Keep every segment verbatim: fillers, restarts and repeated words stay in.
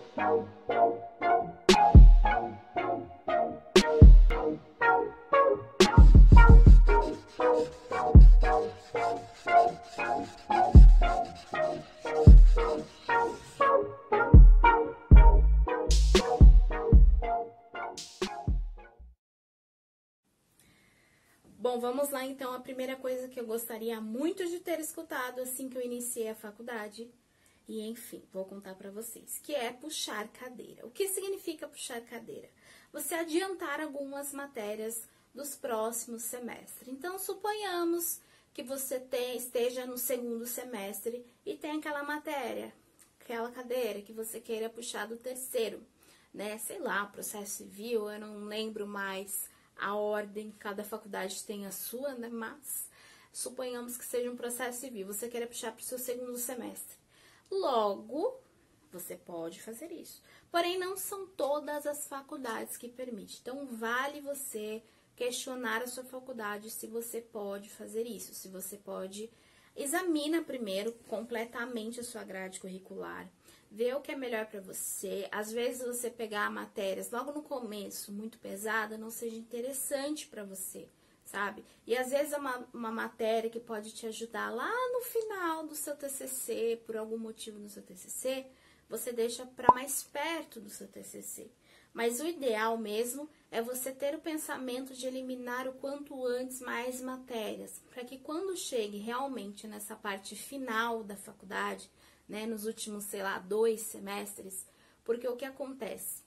Bom, vamos lá então. A primeira coisa que eu gostaria muito de ter escutado assim que eu iniciei a faculdade, e enfim, vou contar para vocês, que é puxar cadeira. O que significa puxar cadeira? Você adiantar algumas matérias dos próximos semestres. Então, suponhamos que você tem, esteja no segundo semestre e tem aquela matéria, aquela cadeira que você queira puxar do terceiro, né? Sei lá, processo civil, eu não lembro mais a ordem, cada faculdade tem a sua, né? Mas suponhamos que seja um processo civil, você queira puxar para o seu segundo semestre. Logo, você pode fazer isso. Porém, não são todas as faculdades que permitem. Então, vale você questionar a sua faculdade se você pode fazer isso, se você pode. Examina primeiro completamente a sua grade curricular, vê o que é melhor para você. Às vezes você pegar matérias logo no começo muito pesada não seja interessante para você, sabe? E às vezes é uma, uma matéria que pode te ajudar lá no final do seu T C C, por algum motivo no seu T C C, você deixa para mais perto do seu T C C. Mas o ideal mesmo é você ter o pensamento de eliminar o quanto antes mais matérias, para que quando chegue realmente nessa parte final da faculdade, né, nos últimos, sei lá, dois semestres, porque o que acontece?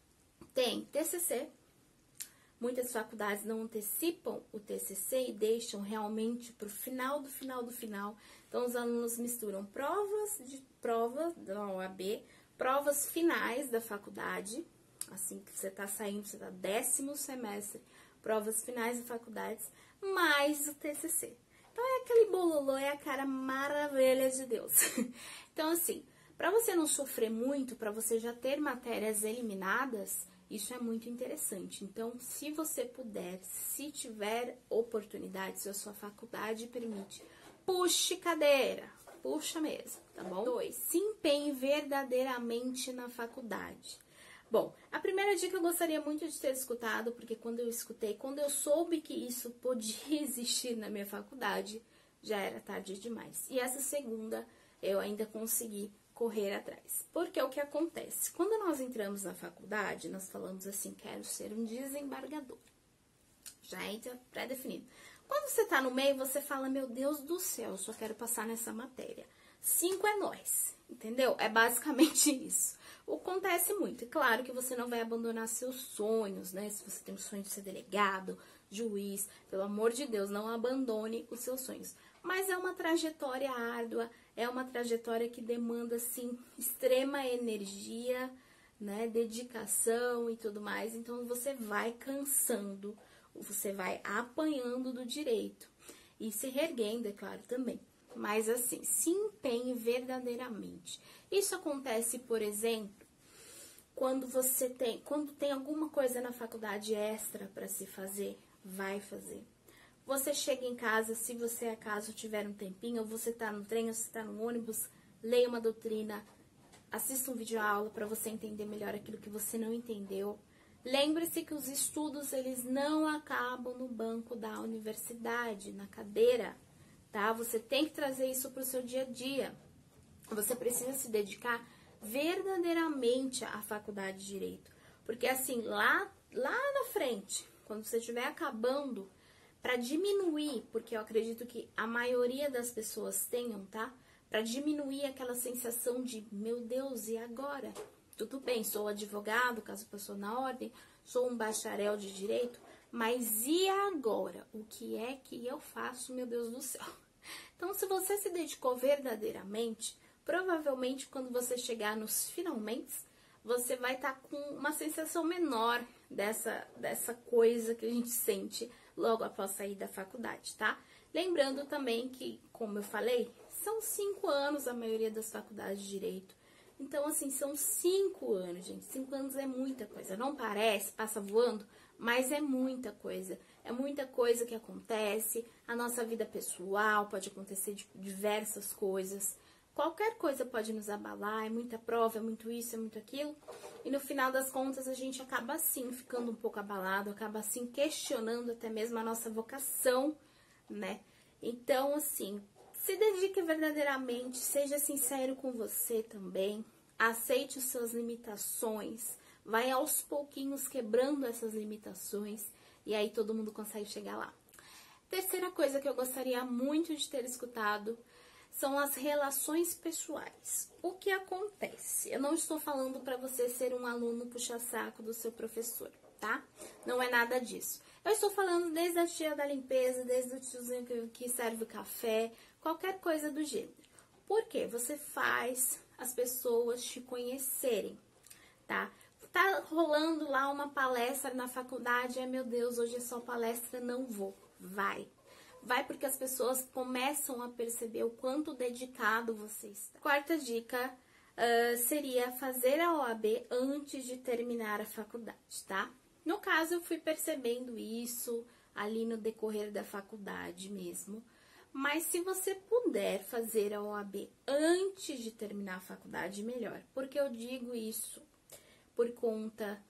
Tem T C C, muitas faculdades não antecipam o T C C e deixam realmente para o final do final do final. Então, os alunos misturam provas de prova da O A B, provas finais da faculdade, assim que você está saindo, você está décimo semestre, provas finais da faculdade, mais o T C C. Então, é aquele bololô, é a cara maravilha de Deus. Então, assim, para você não sofrer muito, para você já ter matérias eliminadas, isso é muito interessante. Então, se você puder, se tiver oportunidade, se a sua faculdade permite, puxe cadeira, puxa mesmo, tá bom? Dois, se empenhe verdadeiramente na faculdade. Bom, a primeira dica eu gostaria muito de ter escutado, porque quando eu escutei, quando eu soube que isso podia existir na minha faculdade, já era tarde demais. E essa segunda, eu ainda consegui correr atrás. Porque o que acontece? Quando nós entramos na faculdade, nós falamos assim, quero ser um desembargador. Já entra pré-definido. Quando você tá no meio, você fala, meu Deus do céu, eu só quero passar nessa matéria. Cinco é nós, entendeu? É basicamente isso. Acontece muito. É claro que você não vai abandonar seus sonhos, né? Se você tem o sonho de ser delegado, juiz, pelo amor de Deus, não abandone os seus sonhos. Mas é uma trajetória árdua, é uma trajetória que demanda, assim, extrema energia, né? Dedicação e tudo mais. Então, você vai cansando, você vai apanhando do direito. E se reerguendo, é claro, também. Mas assim, se empenhe verdadeiramente. Isso acontece, por exemplo, quando você tem, quando tem alguma coisa na faculdade extra para se fazer, vai fazer. Você chega em casa, se você acaso tiver um tempinho, ou você está no trem, ou você está no ônibus, leia uma doutrina, assista um vídeo aula para você entender melhor aquilo que você não entendeu. Lembre-se que os estudos, eles não acabam no banco da universidade, na cadeira. Tá? Você tem que trazer isso para o seu dia a dia. Você precisa se dedicar verdadeiramente à faculdade de Direito. Porque assim, lá, lá na frente, quando você estiver acabando, para diminuir, porque eu acredito que a maioria das pessoas tenham, tá? Para diminuir aquela sensação de, meu Deus, e agora? Tudo bem, sou advogado, caso passou na ordem, sou um bacharel de Direito, mas e agora? O que é que eu faço, meu Deus do céu? Então, se você se dedicou verdadeiramente, provavelmente quando você chegar nos finalmente, você vai estar com uma sensação menor dessa, dessa coisa que a gente sente logo após sair da faculdade, tá? Lembrando também que, como eu falei, são cinco anos a maioria das faculdades de Direito. Então, assim, são cinco anos, gente. Cinco anos é muita coisa. Não parece, passa voando, mas é muita coisa. É muita coisa que acontece. A nossa vida pessoal pode acontecer de diversas coisas. qualquer coisa pode nos abalar, é muita prova, é muito isso, é muito aquilo. E no final das contas a gente acaba assim ficando um pouco abalado, acaba assim questionando até mesmo a nossa vocação, né? Então, assim, se dedique verdadeiramente, seja sincero com você também, aceite as suas limitações, vai aos pouquinhos quebrando essas limitações e aí todo mundo consegue chegar lá. Terceira coisa que eu gostaria muito de ter escutado são as relações pessoais. O que acontece? Eu não estou falando para você ser um aluno puxa-saco do seu professor, tá? Não é nada disso. Eu estou falando desde a tia da limpeza, desde o tiozinho que serve o café, qualquer coisa do gênero. Por quê? Você faz as pessoas te conhecerem, tá? Tá rolando lá uma palestra na faculdade, ai meu Deus, hoje é só palestra, não vou. Vai. Vai porque as pessoas começam a perceber o quanto dedicado você está. Quarta dica uh, seria fazer a O A B antes de terminar a faculdade, tá? No caso, eu fui percebendo isso ali no decorrer da faculdade mesmo. Mas se você puder fazer a O A B antes de terminar a faculdade, melhor. Porque eu digo isso por conta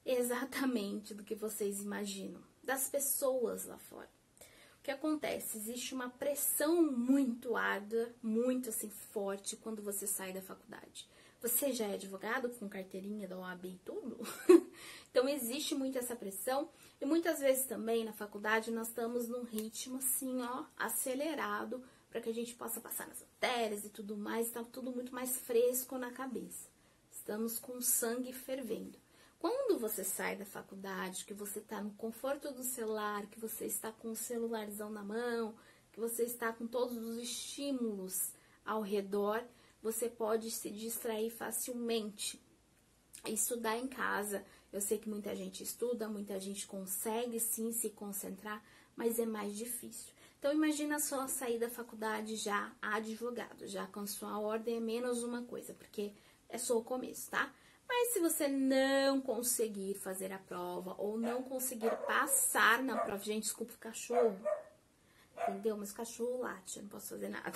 exatamente do que vocês imaginam, das pessoas lá fora. O que acontece? Existe uma pressão muito árdua, muito assim forte quando você sai da faculdade. Você já é advogado com carteirinha da O A B e tudo? Então existe muito essa pressão e muitas vezes também na faculdade nós estamos num ritmo assim, ó, acelerado para que a gente possa passar nas matérias e tudo mais, está tudo muito mais fresco na cabeça. Estamos com o sangue fervendo. Quando você sai da faculdade, que você está no conforto do celular, que você está com o celularzão na mão, que você está com todos os estímulos ao redor, você pode se distrair facilmente. Estudar em casa, eu sei que muita gente estuda, muita gente consegue sim se concentrar, mas é mais difícil. Então imagina só sair da faculdade já advogado, já com sua ordem é menos uma coisa, porque é só o começo, tá? Mas se você não conseguir fazer a prova ou não conseguir passar na prova, gente, desculpa o cachorro, entendeu? Mas o cachorro late, eu não posso fazer nada.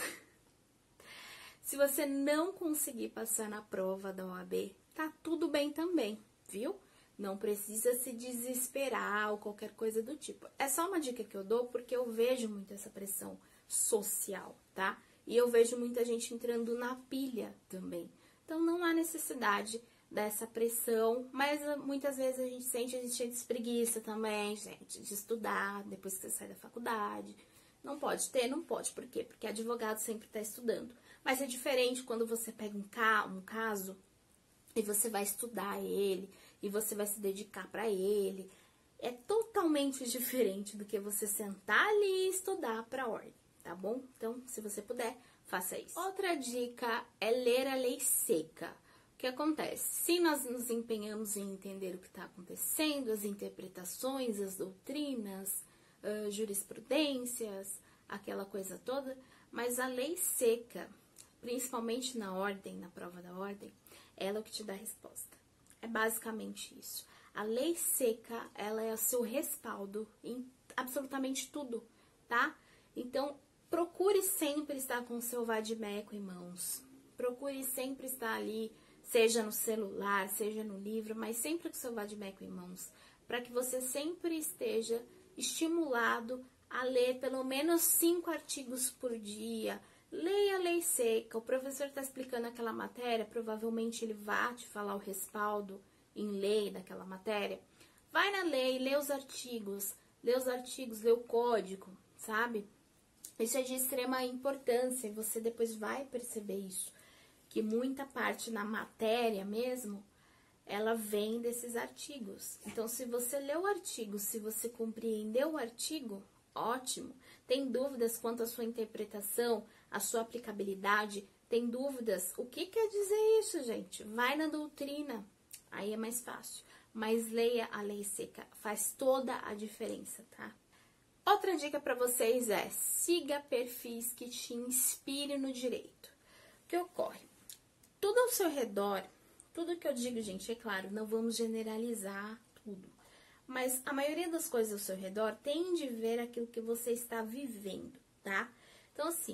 Se você não conseguir passar na prova da O A B, tá tudo bem também, viu? Não precisa se desesperar ou qualquer coisa do tipo. É só uma dica que eu dou porque eu vejo muito essa pressão social, tá? E eu vejo muita gente entrando na pilha também. Então não há necessidade dessa pressão, mas muitas vezes a gente sente, a gente sente preguiça também, gente, de estudar depois que você sai da faculdade. Não pode ter? Não pode. Por quê? Porque advogado sempre está estudando. Mas é diferente quando você pega um, ca um caso e você vai estudar ele, e você vai se dedicar para ele. É totalmente diferente do que você sentar ali e estudar para ordem, tá bom? Então, se você puder, faça isso. Outra dica é ler a lei seca. O que acontece? Se nós nos empenhamos em entender o que está acontecendo, as interpretações, as doutrinas, uh, jurisprudências, aquela coisa toda, mas a lei seca, principalmente na ordem, na prova da ordem, ela é o que te dá a resposta. É basicamente isso. A lei seca, ela é o seu respaldo em absolutamente tudo, tá? Então, procure sempre estar com o seu vadimeco em mãos. Procure sempre estar ali, seja no celular, seja no livro, mas sempre com o seu vadimeco em mãos, para que você sempre esteja estimulado a ler pelo menos cinco artigos por dia. Leia a lei seca. O professor está explicando aquela matéria, provavelmente ele vai te falar o respaldo em lei daquela matéria. Vai na lei, lê os artigos, lê os artigos, lê o código, sabe? Isso é de extrema importância e você depois vai perceber isso, que muita parte na matéria mesmo, ela vem desses artigos. Então, se você leu o artigo, se você compreendeu o artigo, ótimo. Tem dúvidas quanto à sua interpretação, à sua aplicabilidade? Tem dúvidas? O que quer dizer isso, gente? Vai na doutrina, aí é mais fácil. Mas leia a lei seca, faz toda a diferença, tá? Outra dica para vocês é, siga perfis que te inspirem no direito. O que ocorre? Tudo ao seu redor, tudo que eu digo, gente, é claro, não vamos generalizar tudo. Mas a maioria das coisas ao seu redor tende a ver aquilo que você está vivendo, tá? Então, assim,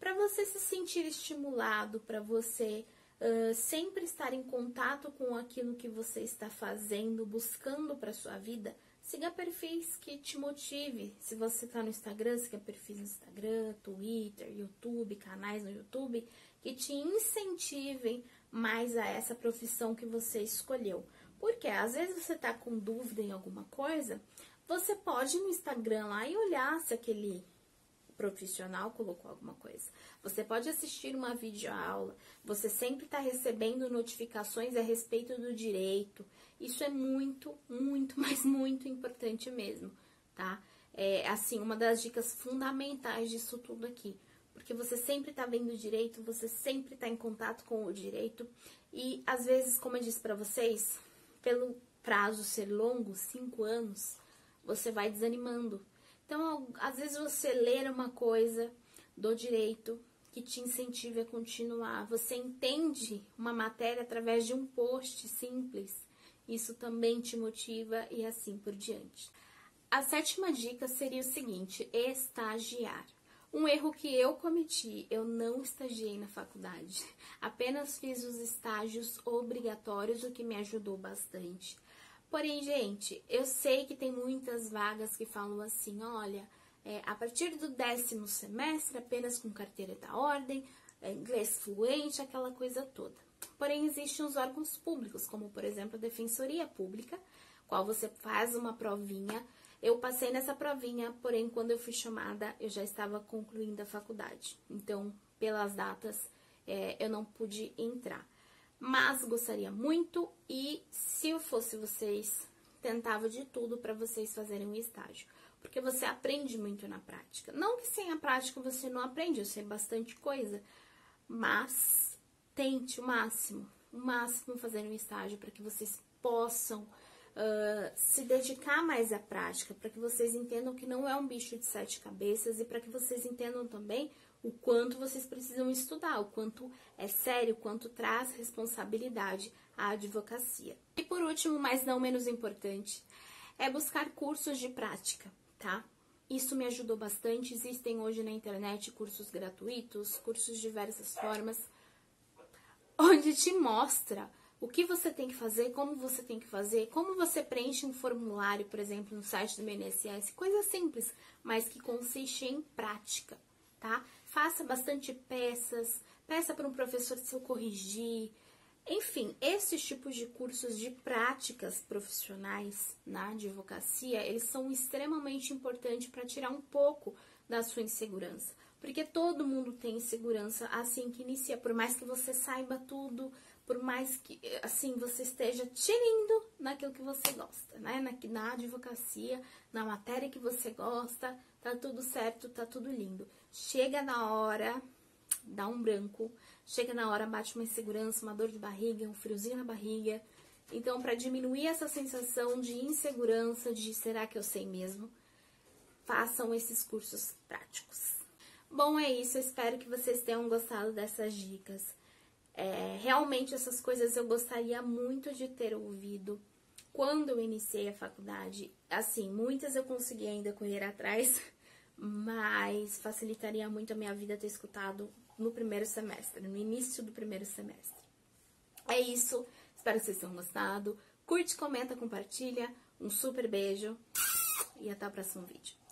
para você se sentir estimulado, para você uh, sempre estar em contato com aquilo que você está fazendo, buscando para sua vida, siga perfis que te motive. Se você está no Instagram, siga perfis no Instagram, Twitter, YouTube, canais no YouTube, que te incentivem mais a essa profissão que você escolheu. Porque às vezes você está com dúvida em alguma coisa, você pode ir no Instagram lá e olhar se aquele profissional colocou alguma coisa. Você pode assistir uma videoaula, você sempre está recebendo notificações a respeito do direito. Isso é muito, muito, mas muito importante mesmo, tá? É, assim, uma das dicas fundamentais disso tudo aqui. Porque você sempre está vendo o direito, você sempre está em contato com o direito. E, às vezes, como eu disse para vocês, pelo prazo ser longo, cinco anos, você vai desanimando. Então, às vezes você lê uma coisa do direito que te incentive a continuar. Você entende uma matéria através de um post simples. Isso também te motiva e assim por diante. A sétima dica seria o seguinte: estagiar. Um erro que eu cometi, eu não estagiei na faculdade. Apenas fiz os estágios obrigatórios, o que me ajudou bastante. Porém, gente, eu sei que tem muitas vagas que falam assim, olha, é, a partir do décimo semestre, apenas com carteira da ordem, é, inglês fluente, aquela coisa toda. Porém, existem os órgãos públicos, como, por exemplo, a Defensoria Pública, qual você faz uma provinha. Eu passei nessa provinha, porém, quando eu fui chamada, eu já estava concluindo a faculdade. Então, pelas datas, é, eu não pude entrar. Mas gostaria muito e, se eu fosse vocês, tentava de tudo para vocês fazerem um estágio. Porque você aprende muito na prática. Não que sem a prática você não aprende, eu sei bastante coisa. Mas tente o máximo, o máximo fazer um estágio para que vocês possam Uh, se dedicar mais à prática, para que vocês entendam que não é um bicho de sete cabeças e para que vocês entendam também o quanto vocês precisam estudar, o quanto é sério, o quanto traz responsabilidade à advocacia. E por último, mas não menos importante, é buscar cursos de prática, tá? Isso me ajudou bastante. Existem hoje na internet cursos gratuitos, cursos de diversas formas, onde te mostra o que você tem que fazer, como você tem que fazer, como você preenche um formulário, por exemplo, no site do I N S S, coisa simples, mas que consiste em prática, tá? Faça bastante peças, peça para um professor seu corrigir, enfim, esses tipos de cursos de práticas profissionais na advocacia, eles são extremamente importantes para tirar um pouco da sua insegurança, porque todo mundo tem insegurança assim que inicia, por mais que você saiba tudo, por mais que, assim, você esteja tinindo naquilo que você gosta, né? Na, na advocacia, na matéria que você gosta, tá tudo certo, tá tudo lindo. Chega na hora, dá um branco, chega na hora, bate uma insegurança, uma dor de barriga, um friozinho na barriga. Então, para diminuir essa sensação de insegurança, de será que eu sei mesmo, façam esses cursos práticos. Bom, é isso, eu espero que vocês tenham gostado dessas dicas. É, realmente essas coisas eu gostaria muito de ter ouvido quando eu iniciei a faculdade. Assim, muitas eu consegui ainda correr atrás, mas facilitaria muito a minha vida ter escutado no primeiro semestre, no início do primeiro semestre. É isso, espero que vocês tenham gostado. Curte, comenta, compartilha. Um super beijo e até o próximo vídeo.